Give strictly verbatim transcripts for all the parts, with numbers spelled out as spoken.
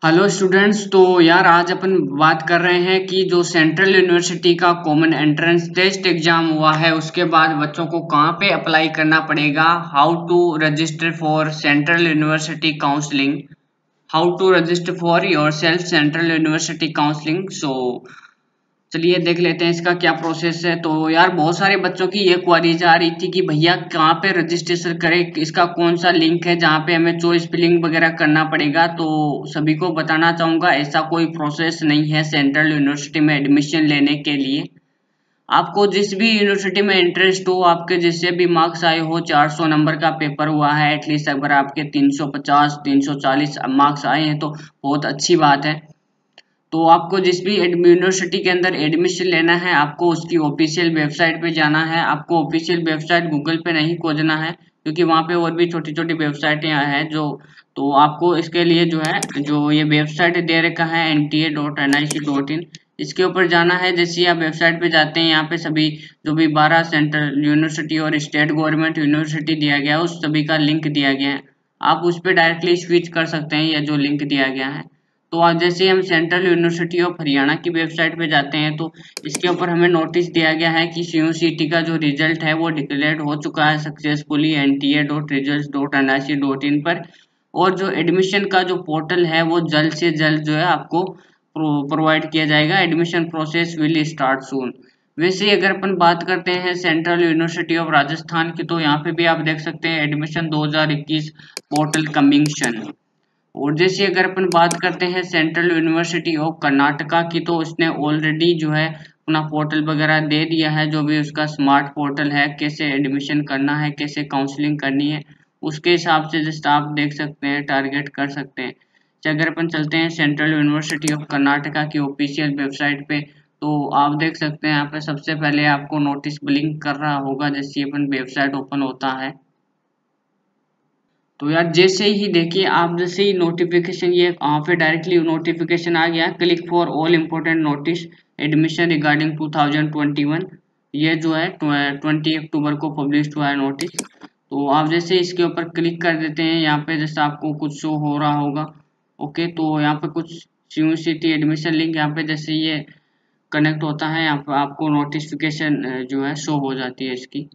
Hello students. तो यार आज अपन बात कर रहे हैं कि जो सेंट्रल यूनिवर्सिटी का कॉमन एंट्रेंस टेस्ट एग्जाम हुआ है उसके बाद बच्चों को कहाँ पे अप्लाई करना पड़ेगा, how to register for central university counselling, how to register for yourself central university counselling. So चलिए देख लेते हैं इसका क्या प्रोसेस है। तो यार बहुत सारे बच्चों की ये क्वारीज आ रही थी कि भैया कहाँ पे रजिस्ट्रेशन करें, इसका कौन सा लिंक है जहाँ पे हमें चॉइस फिलिंग वगैरह करना पड़ेगा। तो सभी को बताना चाहूंगा ऐसा कोई प्रोसेस नहीं है सेंट्रल यूनिवर्सिटी में एडमिशन लेने के लिए। आपको जिस भी यूनिवर्सिटी में इंटरेस्ट हो, आपके जिससे भी मार्क्स आए हो, चार सौ नंबर का पेपर हुआ है एटलीस्ट, अगर आपके तीन सौ पचास तीन सौ चालीस मार्क्स आए हैं तो बहुत अच्छी बात है। तो आपको जिस भी यूनिवर्सिटी के अंदर एडमिशन लेना है आपको उसकी ऑफिशियल वेबसाइट पे जाना है। आपको ऑफिशियल वेबसाइट गूगल पे नहीं खोजना है क्योंकि वहाँ पे और भी छोटी छोटी वेबसाइटें हैं जो, तो आपको इसके लिए जो है जो ये वेबसाइट दे रखा है N T A dot N I C dot in, इसके ऊपर जाना है। जैसे ही आप वेबसाइट पे जाते हैं यहाँ पे सभी जो भी बारह सेंट्रल यूनिवर्सिटी और स्टेट गवर्नमेंट यूनिवर्सिटी दिया गया है उस सभी का लिंक दिया गया है। आप उस पर डायरेक्टली स्विच कर सकते हैं या जो लिंक दिया गया है। तो आज जैसे हम सेंट्रल यूनिवर्सिटी ऑफ हरियाणा की वेबसाइट पे जाते हैं तो इसके ऊपर हमें नोटिस दिया गया है कि सी यू सी टी का जो रिजल्ट है वो डिक्लेयर हो चुका है successfully N T A dot result dot N I C dot in पर। और जो एडमिशन का जो पोर्टल है वो जल्द से जल्द जो है आपको प्रोवाइड किया जाएगा। Admission process will start soon. वैसे अगर अपन बात करते हैं सेंट्रल यूनिवर्सिटी ऑफ राजस्थान की तो यहाँ पे भी आप देख सकते हैं एडमिशन दो हज़ार इक्कीस पोर्टल कमिंग सन। और जैसे अगर अपन बात करते हैं सेंट्रल यूनिवर्सिटी ऑफ कर्नाटका की तो उसने ऑलरेडी जो है अपना पोर्टल वगैरह दे दिया है, जो भी उसका स्मार्ट पोर्टल है, कैसे एडमिशन करना है, कैसे काउंसलिंग करनी है, उसके हिसाब से जस्ट आप देख सकते हैं, टारगेट कर सकते हैं। तो अगर अपन चलते हैं सेंट्रल यूनिवर्सिटी ऑफ कर्नाटका की ऑफिशियल वेबसाइट पे तो आप देख सकते हैं यहाँ पे सबसे पहले आपको नोटिस ब्लिंक कर रहा होगा जैसे अपन वेबसाइट ओपन होता है। तो यार जैसे ही देखिए आप जैसे ही नोटिफिकेशन ये वहाँ पे डायरेक्टली नोटिफिकेशन आ गया, click for all important notice admission regarding two thousand twenty one, ये जो है ट्वेंटी अक्टूबर को पब्लिश हुआ है नोटिस। तो आप जैसे इसके ऊपर क्लिक कर देते हैं यहाँ पे जैसे आपको कुछ शो हो रहा होगा। ओके, तो यहाँ पे कुछ यूनिवर्सिटी एडमिशन लिंक यहाँ पे जैसे ये कनेक्ट होता है यहाँ पे आपको नोटिफिकेशन जो है शो हो जाती है इसकी।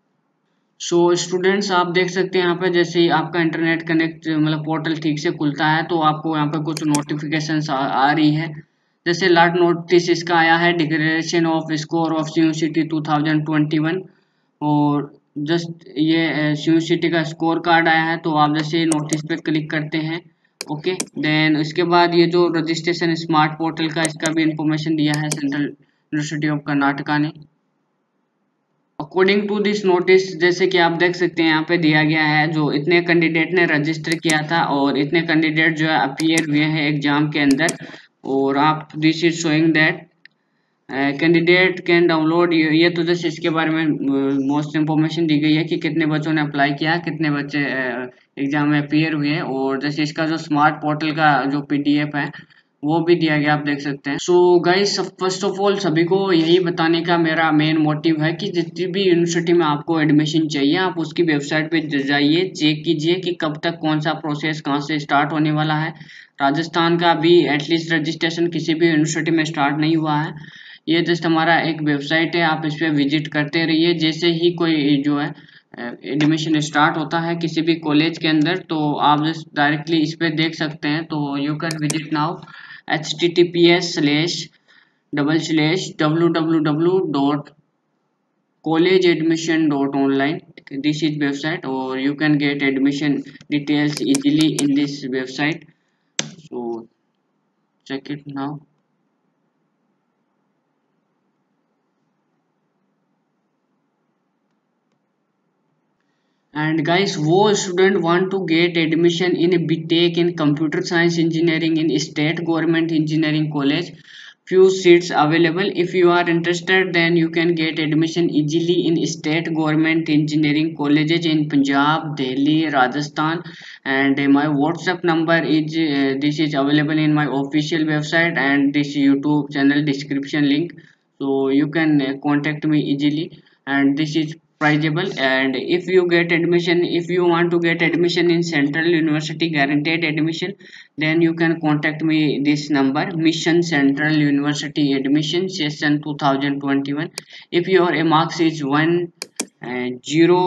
सो so, स्टूडेंट्स आप देख सकते हैं यहाँ पे जैसे ही आपका इंटरनेट कनेक्ट मतलब पोर्टल ठीक से खुलता है तो आपको यहाँ पे कुछ नोटिफिकेशंस आ, आ रही है। जैसे लास्ट नोटिस इसका आया है declaration of score of university two thousand twenty one. और जस्ट ये यूनिवर्सिटी का स्कोर कार्ड आया है तो आप जैसे नोटिस पे क्लिक करते हैं। ओके, देन उसके बाद ये जो रजिस्ट्रेशन स्मार्ट पोर्टल का इसका भी इंफॉर्मेशन दिया है सेंट्रल यूनिवर्सिटी ऑफ कर्नाटका ने। अकॉर्डिंग टू दिस नोटिस जैसे कि आप देख सकते हैं यहाँ पे दिया गया है जो इतने कैंडिडेट ने रजिस्टर किया था और इतने कैंडिडेट जो है अपीयर हुए हैं एग्जाम के अंदर। और आप this is showing that candidate can download, ये तो जैसे इसके बारे में मोस्ट इंफॉर्मेशन दी गई है कि कितने बच्चों ने अप्लाई किया, कितने बच्चे एग्जाम में अपीयर हुए हैं। और जैसे इसका जो स्मार्ट पोर्टल का जो पी डी एफ है वो भी दिया गया, आप देख सकते हैं। So guys first of all सभी को यही बताने का मेरा मेन मोटिव है कि जितनी भी यूनिवर्सिटी में आपको एडमिशन चाहिए आप उसकी वेबसाइट पे जाइए, चेक कीजिए कि कब तक कौन सा प्रोसेस कहाँ से स्टार्ट होने वाला है। राजस्थान का भी एटलीस्ट रजिस्ट्रेशन किसी भी यूनिवर्सिटी में स्टार्ट नहीं हुआ है। ये जस्ट हमारा एक वेबसाइट है, आप इस पर विजिट करते रहिए। जैसे ही कोई जो है एडमिशन स्टार्ट होता है किसी भी कॉलेज के अंदर तो आप जस्ट डायरेक्टली इस पे देख सकते हैं। तो you can visit now H T T P S slash double slash W W W dot college admission dot online, this is website और you can get admission details easily in this website. So check it now. And guys, wo student want to get admission in B Tech in computer science engineering in state government engineering college, few seats available. If you are interested then you can get admission easily in state government engineering colleges in Punjab, Delhi, Rajasthan. And uh, my WhatsApp number is uh, this is available in my official website and this YouTube channel description link, so you can uh, contact me easily. And this is priceable. And if you get admission, if you want to get admission in Central University guaranteed admission, then you can contact me this number, Mission Central University admission session two thousand twenty-one. If your marks is one, uh, zero,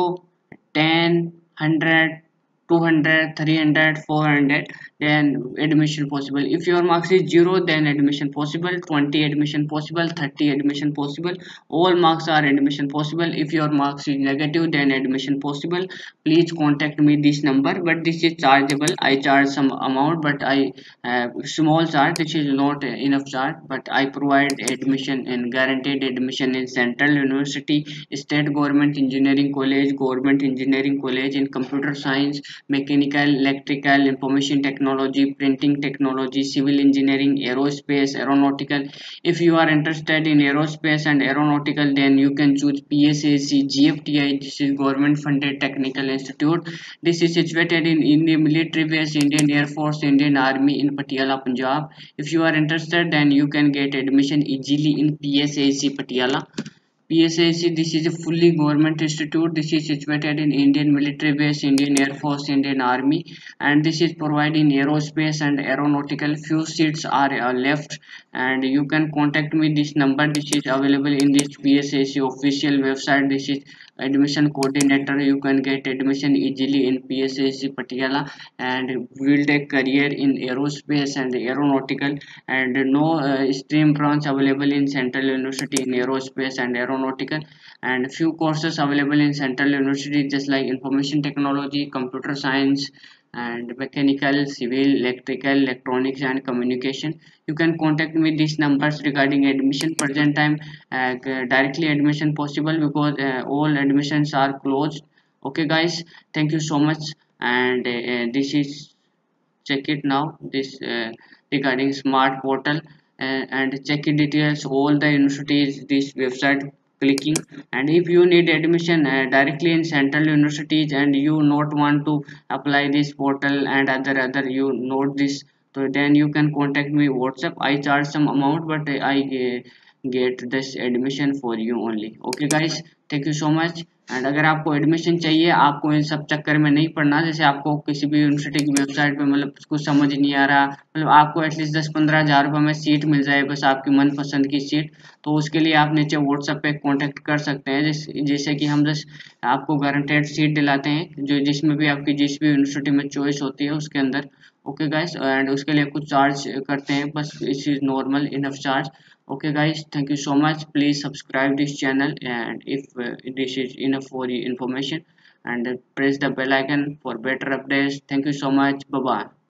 ten, one hundred, two hundred, three hundred, four hundred, then admission possible. If your marks is zero, then admission possible, twenty admission possible, thirty admission possible, all marks are admission possible. If your marks is negative, then admission possible. Please contact me this number, but this is chargeable. I charge some amount, but I uh, small charge, this is not enough charge, but I provide admission and guaranteed admission in Central University, State Government Engineering College, Government Engineering College, in computer science, mechanical, electrical, information technology, printing technology, civil engineering, aerospace, aeronautical. If you are interested in aerospace and aeronautical, then you can choose P S A C G F T I. This is government funded technical institute. This is situated in Indian military base, Indian Air Force, Indian Army in Patiala, Punjab. If you are interested, then you can get admission easily in P S A C Patiala. P S A C, this is a fully government institute. This is situated in Indian military base, Indian Air Force, Indian Army, and this is providing aerospace and aeronautical. Few seats are uh, left, and you can contact me this number. This is available in this P S A C official website. This is admission coordinator. You can get admission easily in P S A C Patiala and build a career in aerospace and aeronautical, and no uh, stream branch available in Central University in aerospace and aeronautical, and few courses available in Central University just like information technology, computer science, and mechanical, civil, electrical, electronics, and communication. You can contact me these numbers regarding admission. Present time uh, directly admission possible because uh, all admissions are closed. Okay guys, thank you so much. And uh, this is, check it now, this uh, regarding smart portal, uh, and check it details all the universities this website clicking. And if you need admission uh, directly in Central Universities and you not want to apply this portal and other other you note this, so then you can contact me WhatsApp. I charge some amount, but I uh, get this admission for you only. Okay guys, thank you so much. And अगर आपको admission चाहिए, आपको इन सब चक्कर में नहीं पड़ना, जैसे आपको किसी भी यूनिवर्सिटी की वेबसाइट पे मतलब कुछ समझ नहीं आ रहा, मतलब आपको एटलीस्ट दस पंद्रह हज़ार रुपये में सीट मिल जाए, बस आपकी मनपसंद की सीट, तो उसके लिए आप नीचे व्हाट्सएप पे कांटेक्ट कर सकते हैं। जैसे जैसे कि हम जस्ट आपको गारंटेड सीट दिलाते हैं, जो जिसमें भी आपकी जिस भी यूनिवर्सिटी में चॉइस होती है उसके अंदर। ओके गाइस, एंड उसके लिए कुछ चार्ज करते हैं, बस इस is normal enough charge. Okay guys, thank you so much. Please subscribe this channel, and if uh, this is enough for your information, and uh, press the bell icon for better updates. Thank you so much. Bye bye.